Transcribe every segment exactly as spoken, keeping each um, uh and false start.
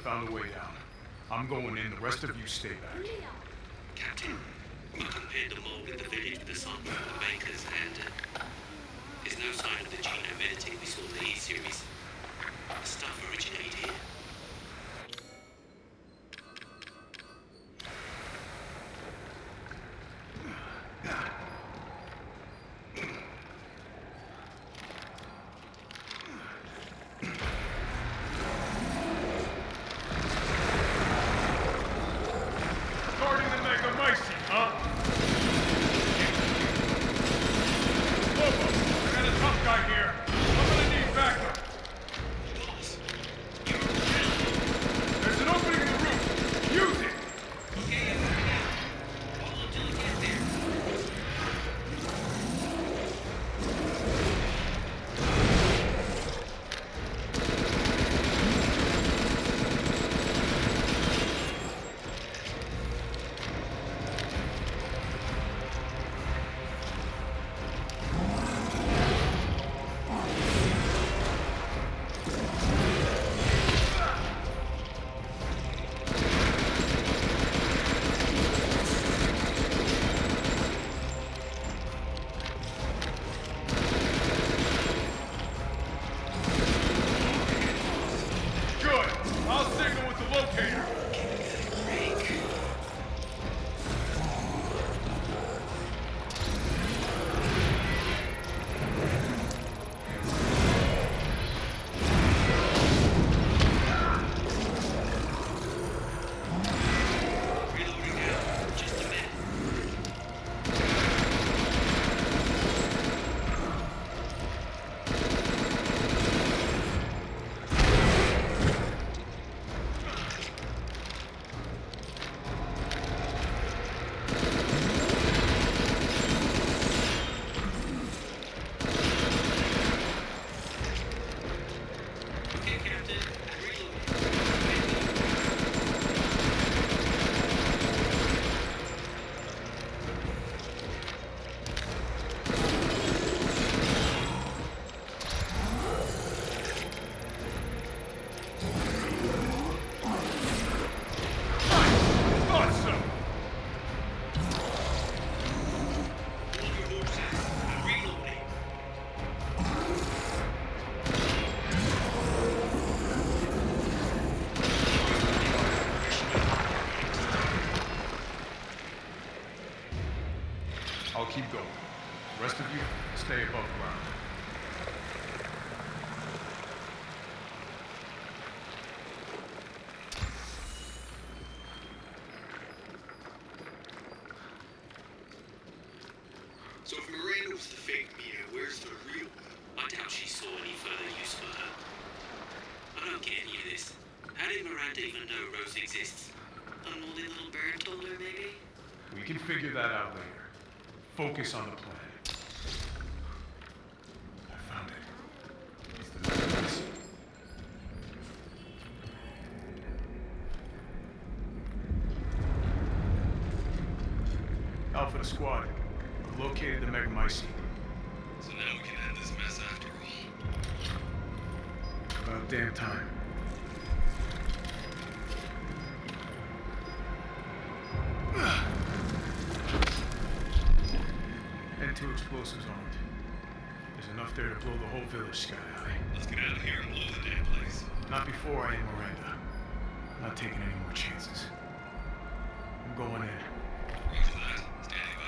found a way down. I'm going in, the rest of you stay back. Captain, we compared the mold in the village with the sample of the bakers, and uh, there's no sign of the genome editing we saw in the E series. The stuff originated here. Guarding the Megamycete, huh? Lobo, I got a tough guy here. I'm gonna need backup. Boss, you're around. There's an opening in the roof. Use it! Okay, I'm coming out. Hold until you get there. Good. I'll signal with the locator. Break. Reloading now. Just a minute. Okay, Captain. Reloading. Thought so. Hold your horses. I'm reloading. I'll keep going. The rest of you, stay above ground. So if Miranda was the fake Mia, where's the real one? I doubt she saw any further use for her. I don't get any of this. How did Miranda even know Rose exists? Unholy little bird told her, maybe? We can figure that out later. Focus on the plan. I found it. It's the Megamycete. Alpha to squad. I've located the Megamycete. So now we can end this mess after all. About damn time. And two explosives armed. There's enough there to blow the whole village sky high. Let's get out of here and blow the damn place. Not before I am Miranda. I'm not taking any more chances. I'm going in. Roger that. Standing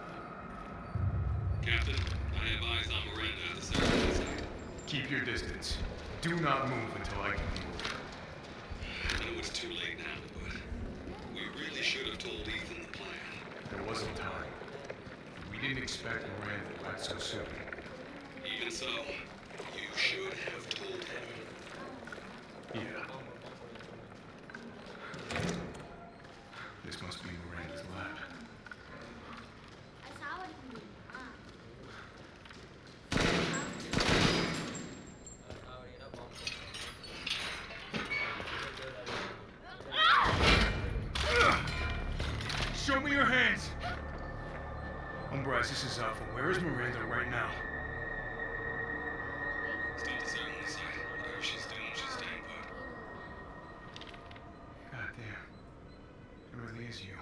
by. Captain, I advise on Miranda at the ceremony site. Keep your distance. Do not move until I give the order. I know it's too late now, but we really should have told Ethan the plan. There wasn't time. We didn't expect Miranda quite so soon. Even so, you should have told him. Yeah. This must be Miranda's lab. Show me your hands! Umbrise, this is Alpha. Where is Miranda right now? Still at the ceremony site. Whatever she's doing, she's staying put. is you.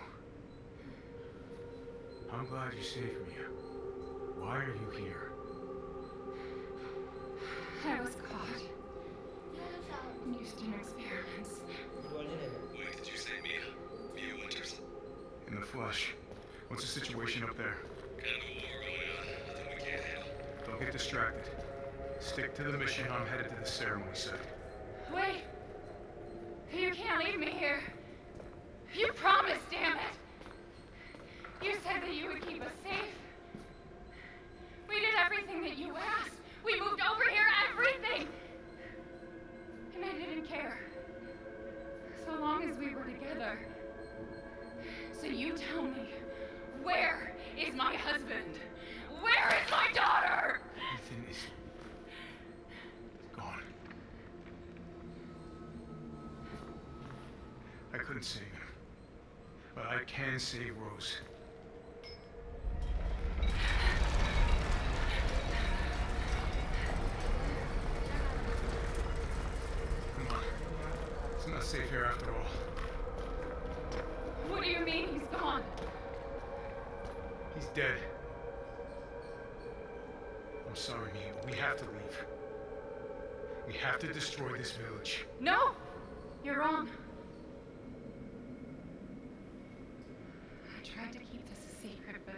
I'm glad you saved me. Why are you here? I was caught in Houston experiments. Wait, did you say Mia? Mia Winters? In the flesh. What's the situation up there? Kind of a war going on. Nothing we can't handle. Don't get distracted. Stick to the mission. I'm headed to the ceremony site. Wait! You can't leave me here. You promised, damn it! You said that you would keep us safe. We did everything that you asked. We moved over here, everything! And I didn't care. So long as we were together. So you tell me, where is my husband? Where is my daughter? Ethan is gone. I couldn't save him. But I can save Rose. Come on. It's not safe here after all. What do you mean he's gone? He's dead. I'm sorry, Mia, but we have to leave. We have to destroy this village. No! You're wrong. I tried to keep this a secret, but...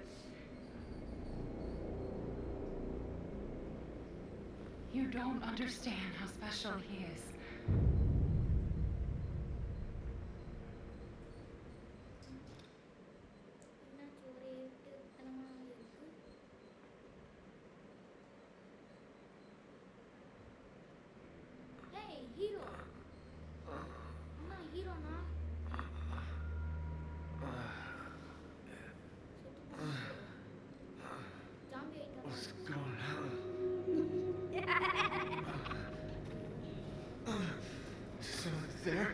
You don't understand how special he is. Hey, hero. Nah, hero nah. Zombie item. What's going on? Is someone there?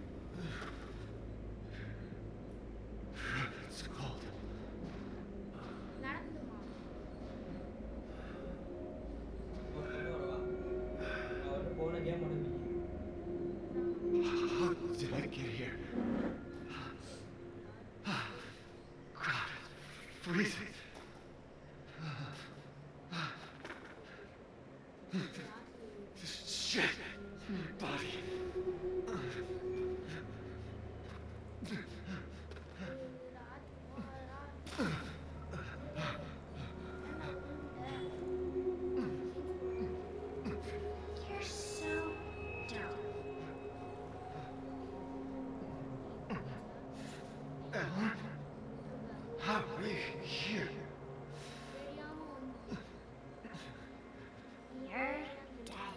It's cold. நடந்து வா. How did I get here? God, it's freezing. This shit in my body. You're so dumb. Ellen? How are you here? You're dead.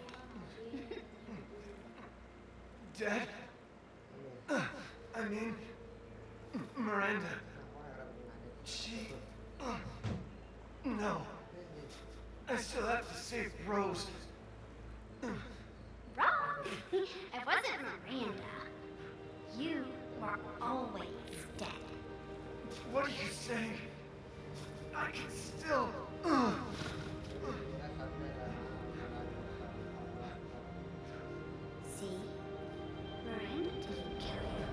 Dead? Uh, I mean, Miranda. She... Uh, no. I still have to save Rose. Wrong. It wasn't Miranda. You were always dead. What are you saying? I can still... Uh, See? Miranda didn't kill you.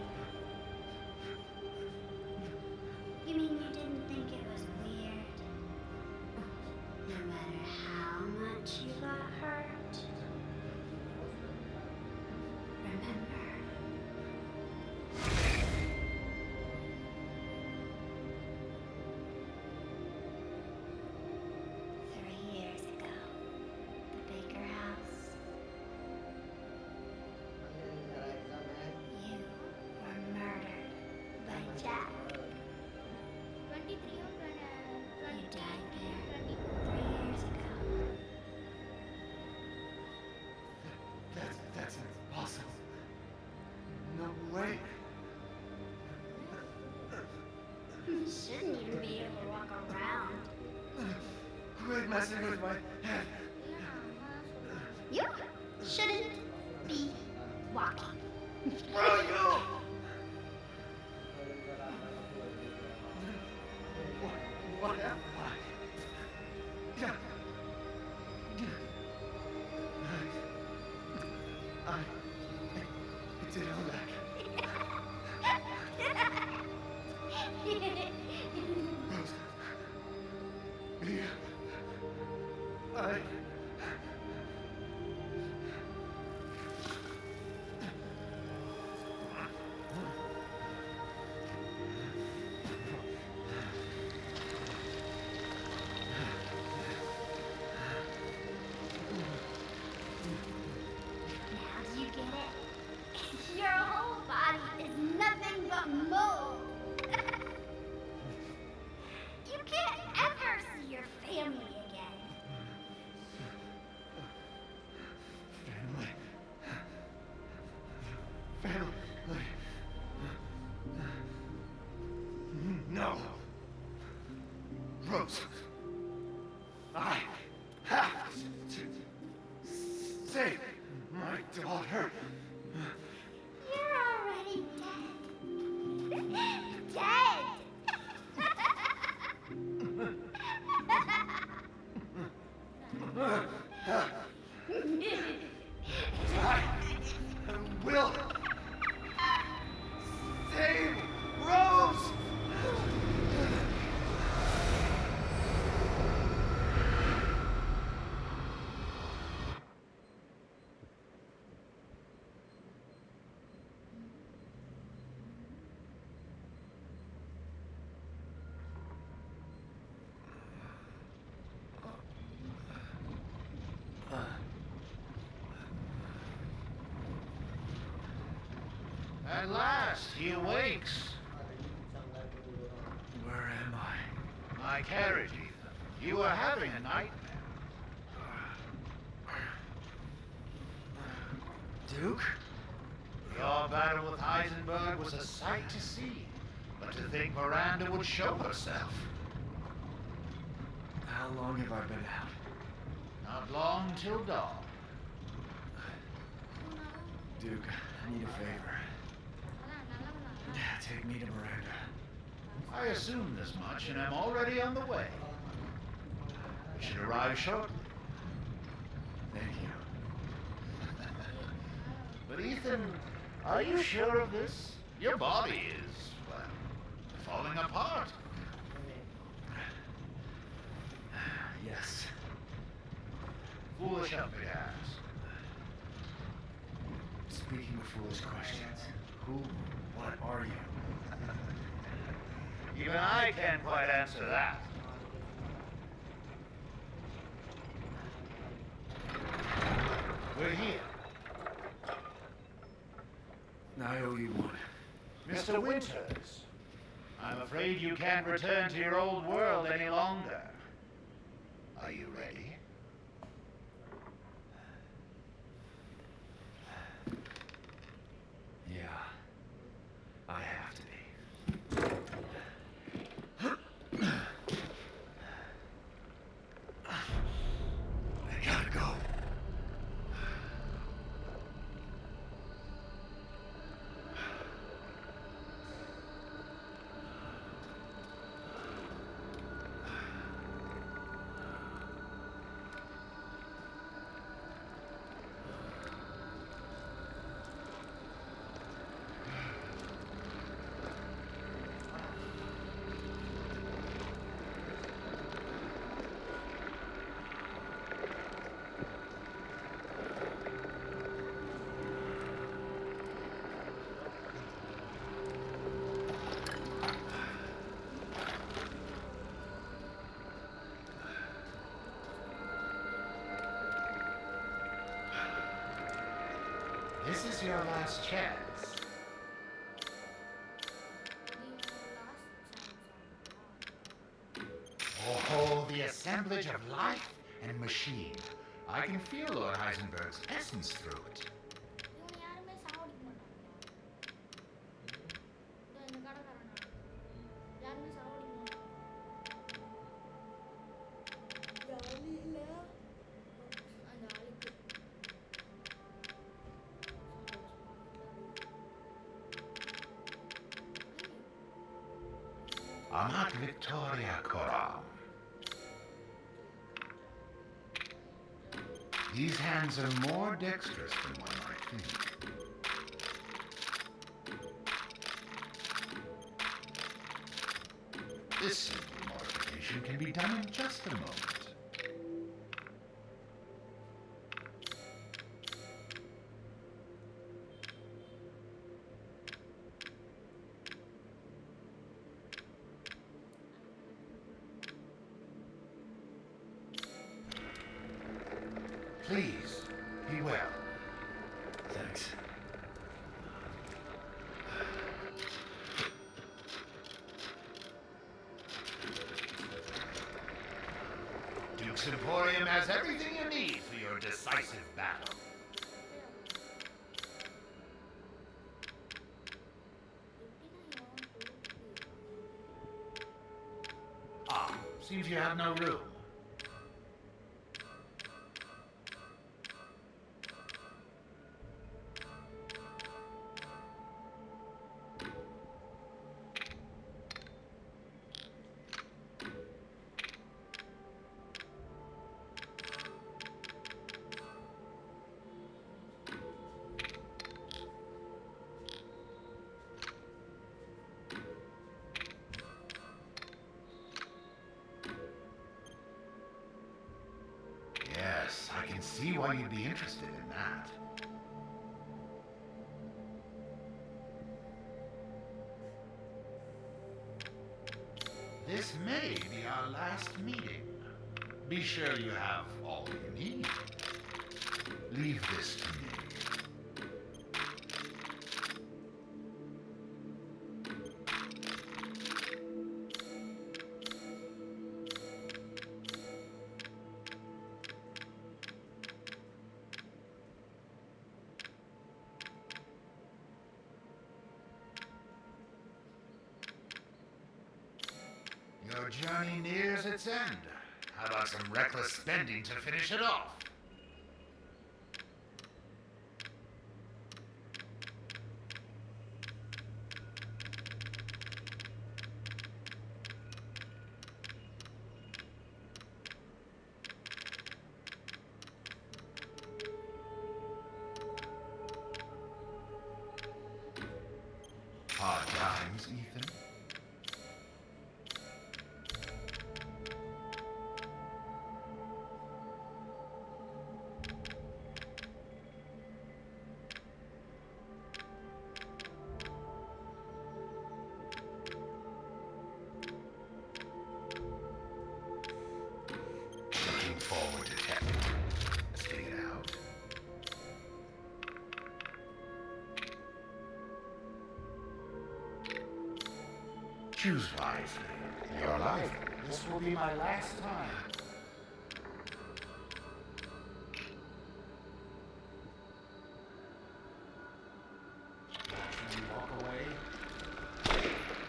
You mean you didn't think it was weird? No matter how much you got hurt. Remember. Three years ago, the Baker house. You were murdered by Jack. You died there three years ago. that's, that's impossible. No way. You shouldn't even be able to walk around. Quit messing with my head. You shouldn't be walking. Screw you! What, what am I? Yeah. I, I, I did all that. At last, he awakes. Where am I? My carriage, Ethan. You are having a nightmare. Duke? Your battle with Heisenberg was a sight to see. But to think Miranda would show herself. How long have I been out? Not long till dawn. Duke, I need a favor. Take me to Miranda. I assumed as much and am already on the way. We should arrive shortly. Thank you. But Ethan, are you sure of this? Your body is, well, falling apart. Yes. Foolish of me to ask. Speaking of foolish questions, who, what are you? Even I can't quite answer that. We're here. I owe you one. Mister Winters, I'm afraid you can't return to your old world any longer. Are you ready? Yeah. I have to be. I gotta go. This is your last chance. Oh, the assemblage of life and machine. I can feel Lord Heisenberg's essence through it. Amat Victoria Coram. These hands are more dexterous than one might think. This simple modification can be done in just a moment. Please, be well. Thanks. Duke's Emporium has everything you need for your decisive battle. Ah, seems you have no room. Yes, I can see why you'd be interested in that. This may be our last meeting. Be sure you have all you need. Leave this to me. Your journey nears its end. How about some reckless spending to finish it off? Hard times, Ethan. Looking forward to testing. Let's dig it out. Choose wisely. Your life. This will be my last time. Watch me walk away.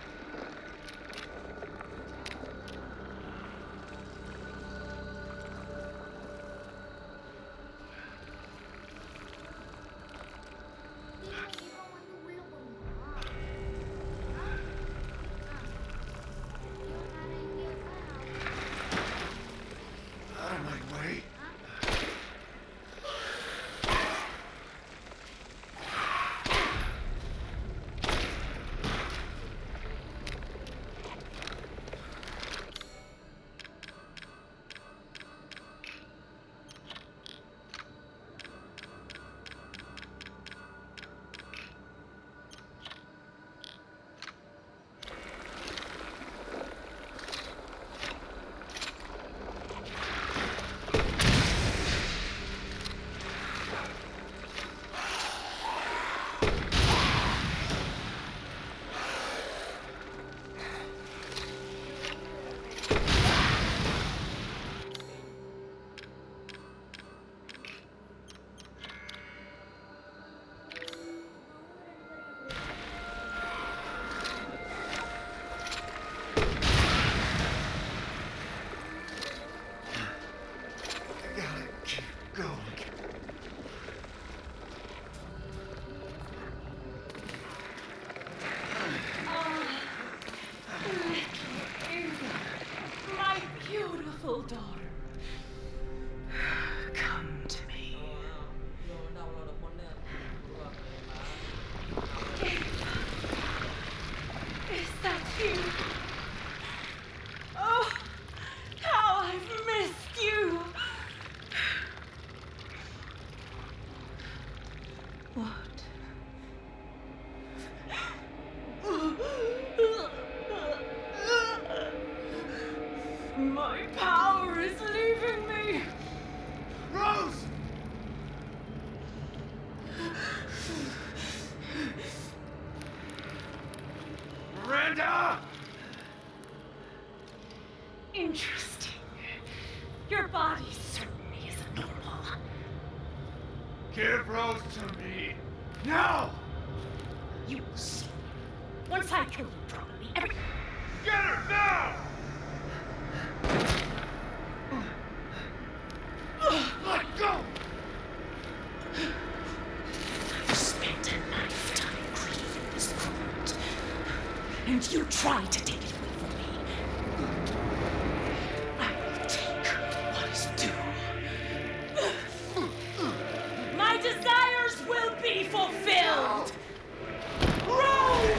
Out of my way. I gotta keep going. My beautiful daughter, come to me. Is that you? Oh, how I've missed you. What? My power is leaving me. Rose! Miranda! Interesting. Your body certainly isn't normal. Give Rose to me! Now! You will see. Once I kill you, probably every. Get her now! Let go! I've spent a lifetime grieving this moment, and you try to take it away from me. I will take what is due. My desires will be fulfilled. Rose!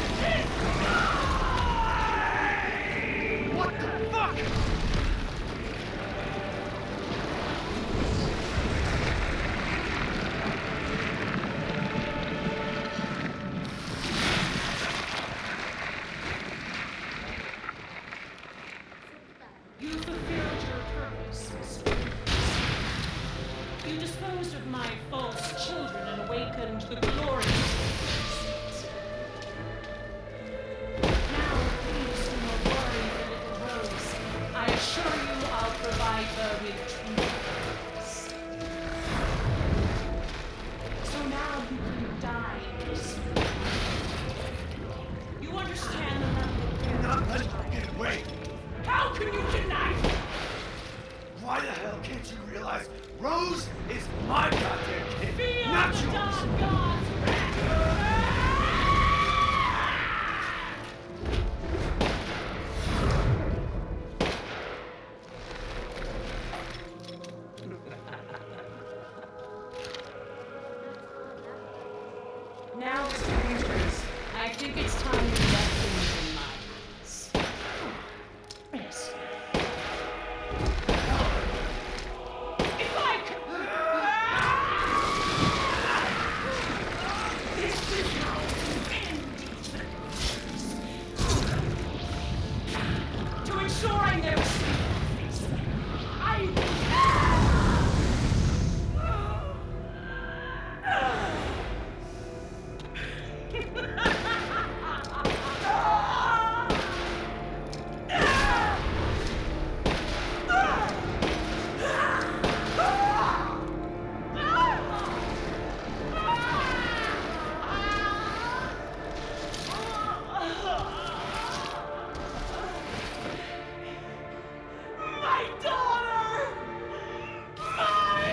What the fuck? You fulfilled your purpose, Mister You disposed of my false children and awakened the glory of Megamycete. Now, please do not worry the little Rose. I assure you I'll provide her with treatments. So now you can die peacefully. You understand the level of Not letting her get away! How can you deny me? Why the hell can't you realize Rose is my goddamn kid, Feel not the yours? dark gods wrath. Now, strangers, I think it's time to let things in minds. Yes. If I could... This is how to end these adventures. To ensure I never see your face again, I will... My daughter! My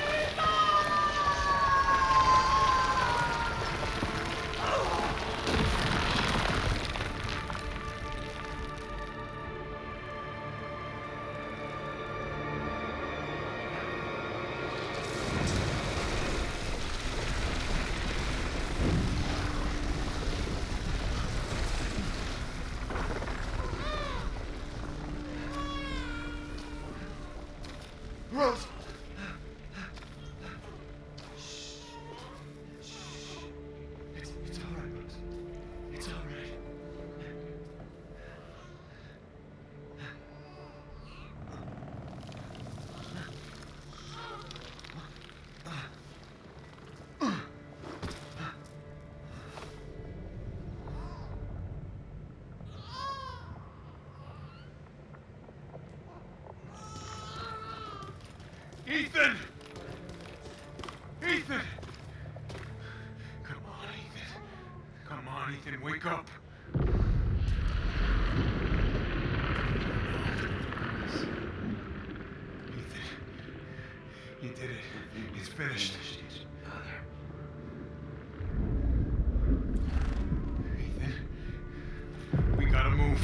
Rose! It's, it's all right, Rose. It's all right. Ethan! Ethan! Come on, Ethan. Come on, Ethan, wake up. Ethan, you did it. It's finished. Ethan, we gotta move.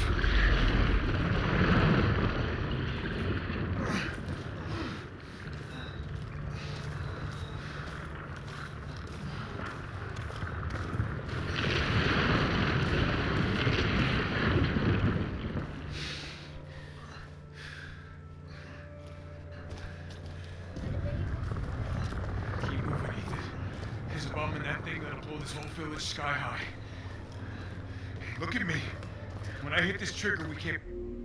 Keep moving, Ethan. There's a bomb in that thing that'll blow this whole village sky high. Hey, look at me. When I hit this trigger, we can't...